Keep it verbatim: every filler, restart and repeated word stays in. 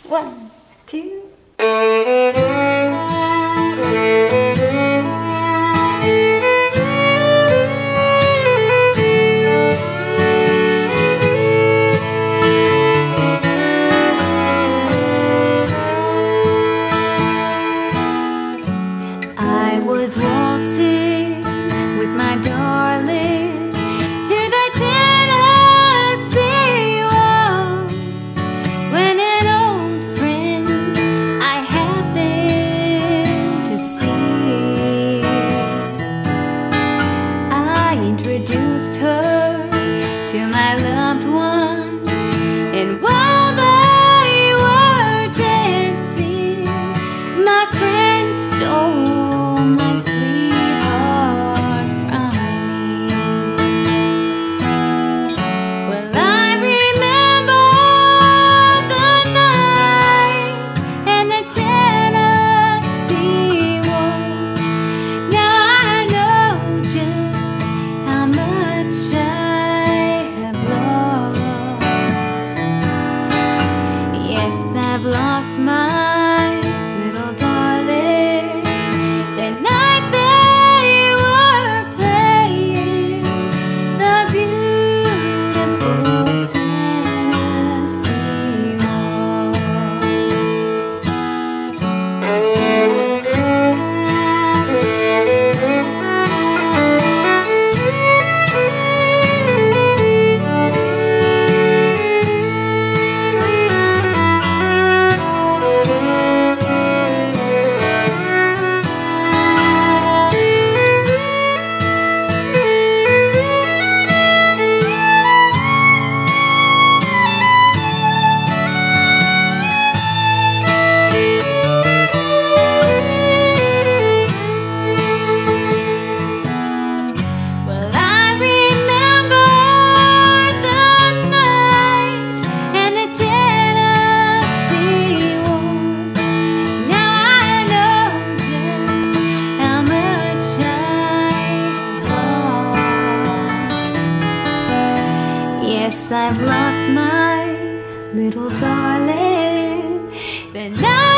One, two. I was waltzing with my darling to the Tennessee waltz when an old friend I happened to see. I introduced her to my loved one, and while they were dancing, my friend stole my sweetheart from me. Well, I remember the night and the Tennessee waltz. Now I know just how much I have lost. Yes, I've lost my little darling. The night they were playing the beautiful Tennessee Yes, I've lost my little darling. The night